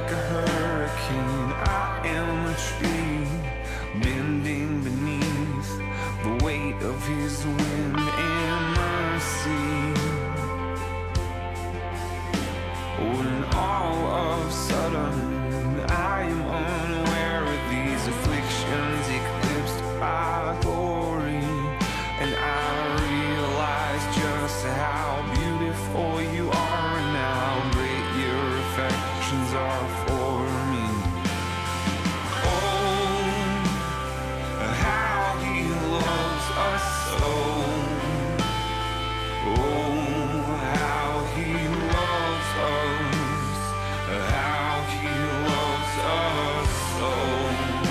like a hurricane. I am a tree bending beneath the weight of his wind and mercy. When all of a sudden I am unaware of these afflictions eclipsed by glory, and I realize just how beautiful you are and how great your affections are for me. Oh, how he loves us so. Oh, how he loves us, how he loves us so.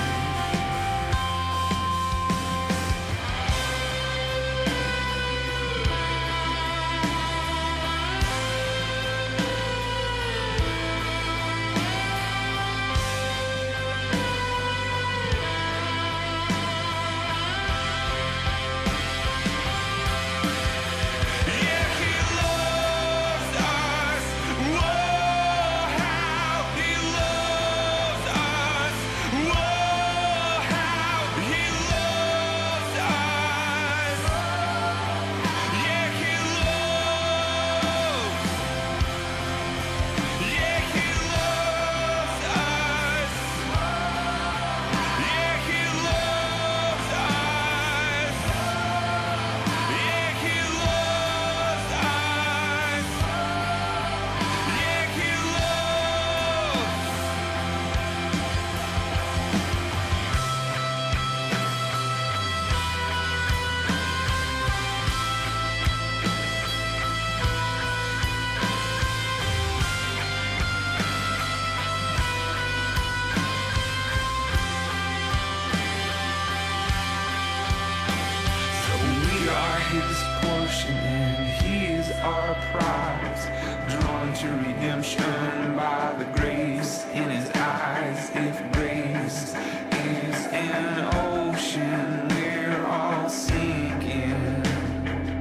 His portion and he is our prize, drawn to redemption by the grace in his eyes. If grace is an ocean, we're all sinking.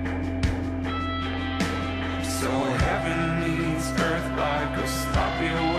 So heaven meets earth like a sloppy